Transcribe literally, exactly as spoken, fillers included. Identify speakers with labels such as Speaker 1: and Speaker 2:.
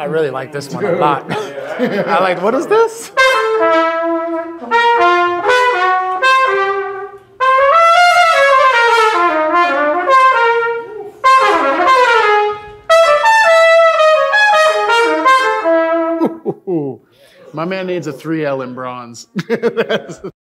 Speaker 1: really like this one a lot. I like, what is this? My man needs a three L in bronze.